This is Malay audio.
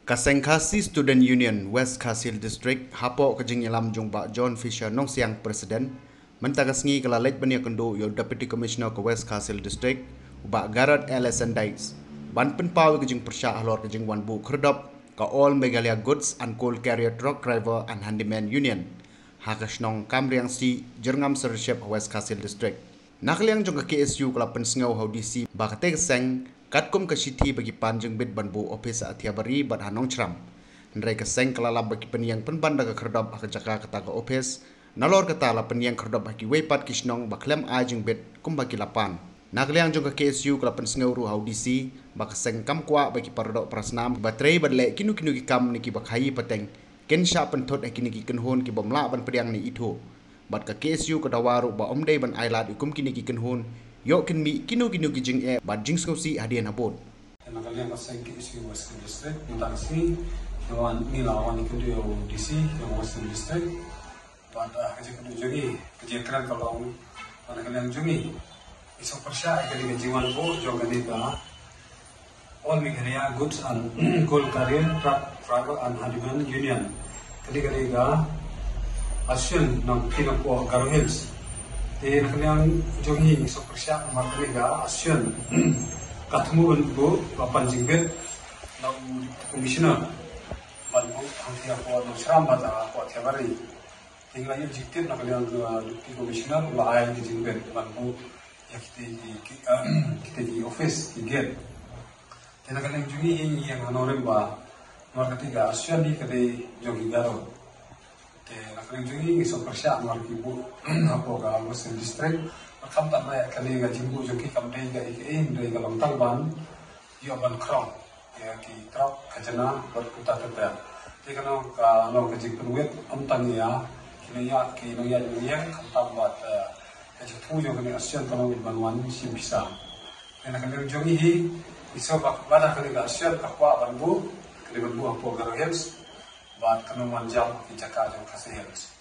Kasengkasi Student Union West Kasil District hapok kejing yalam jumpa John Fisher nong siang presiden mentagasngi kelalek bania kendo yo Deputy Commissioner ke West Kasil District ubak Garrett Ellison Dykes ban penpawi kejing persya ahlor kejing wan bu kerdop ka All Meghalaya Goods and Coal Carrier Truck Driver and Handyman Union hakas nong kamriang si jerngam sership West Kasil District nakliang jong ke KSU kelapen sengau haudisi bakate keseng Katkum kasiti bagi panjang bid banbu office atiabari bad hanong chram. Nrai keseng kelala bagi peniang penbanda ke kerdop ak jaka kata ke office. Nalor kata la peniang kerdop bagi weipat kisnong baklem ajeng bid kum bagi lapan. Nakliang jong ke KSU kelapan sengauru audisi bak keseng kam kwa bagi parodok prasnam baterai badle kinu-kinu ki kam niki bakhayi pateng. Ken sya pentot kini ki kenhon ki bomla ban pediang ni itu. Bad ke KSU kadawaru ba omdei ban ailat ikum kini ki kenhon. Yok kin mi kinu-kinu ki jing bad jing skosi hadian abot. Nakaliang kaseng KSU Western District, mutaksi lawan ni lawan itu dia DC yang Western District. Pada kerja kedujungi kerja keren kalau nakaliang jungi isok persya ikali kejiwan bo jong ganita All Meghalaya Goods and Coal Carrier Truck Driver and Handyman Union. Kali ga asyun ng Pinapo Garo Hills. Di nakaliang jungi isok persya markaliga asyun katmu bu papan jingbet ng komisioner banbu ang tiya po ng srambat po tiabari tinggal yung jiktir nakaliang duty komisioner laay di jingbet banbu ya kita di office di gate di nakaliang jungi yang honorem ba markatiga asyun di kadai jungi garo nakaliang jungi isok persya markibu apo ga Western District kam tak naik kali ga jimbu joki kam dei ga ike dei ga long talban yo ban krong ya ki truk kajana berkuta teta te kana ka no ka jik penwet am tan ya ki no ya kam tambat ka jitu jo ni asyan kana ban wan sim bisa ena kan jongi hi iso bak bada kali ga asyan ka kwa ban bu kali ban bu apo ga hills bat kana man jam ki jaka jo khase hills